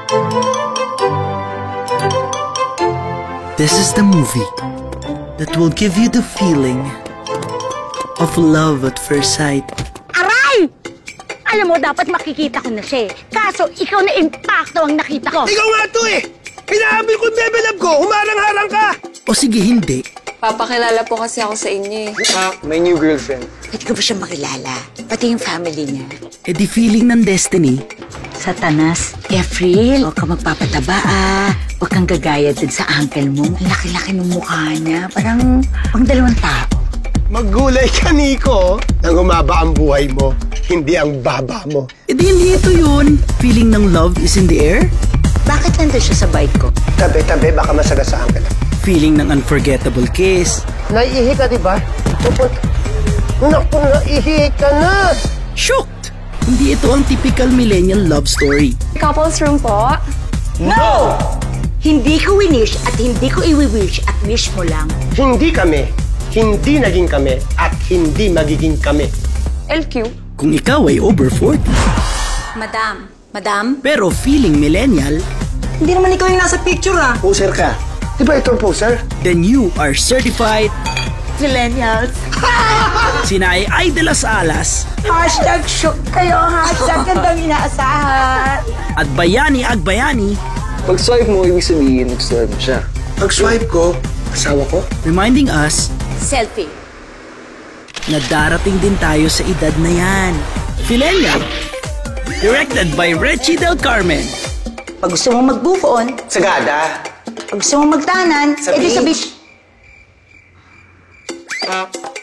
This is the movie that will give you the feeling of love at first sight. Aray! Alam mo, dapat makikita ko na siya eh. Kaso, ikaw na impacto ang nakita ko. Ikaw nga to eh! Pinaabil ko yung bebe love ko! Humarang-harang ka! O sige, hindi. Papakilala po kasi ako sa inyo eh. My new girlfriend. Pwede ko ba siya makilala? Pati yung family niya. E di feeling ng destiny. Satanas, Efril, huwag ka magpapataba ah. Huwag kang gagaya dun sa uncle mo. Ang laki-laki ng mukha niya. Parang ang dalawang tao. Maggulay ka, Nico. Nang humaba ang buhay mo, hindi ang baba mo. E di hindi ito yun. Feeling ng love is in the air. Bakit nandun siya sa bike ko? Tabi-tabi, baka masagasaan ka na. Feeling ng unforgettable kiss. Naiihi ka, di ba? Naku, naiihi ka na! Shocked! Hindi ito ang typical millennial love story. Couples room po. No! Hindi ko winish at hindi ko i-wish at wish mo lang. Hindi kami, hindi naging kami, at hindi magiging kami. LQ. Kung ikaw ay over 40, Madam? pero feeling millennial, Hindi naman ikaw yung nasa picture ah. Poser ka. Di ba ito ang poser? then you are certified Millennials. sina ay de las Alas Hashtag shook kayo. Hashtag gandang inaasahan. at Bayani Agbayani, Pag-swipe mo, ibig sabihin, nag-swipe mo siya. Pag-swipe ko, asawa ko, reminding us Selfie. na darating din tayo sa edad na yan. Millennial. Directed by Richie Del Carmen. Pag gusto mong mag-move on, sagada. pag gusto mong magtanan, Sa edi sa beach. beach.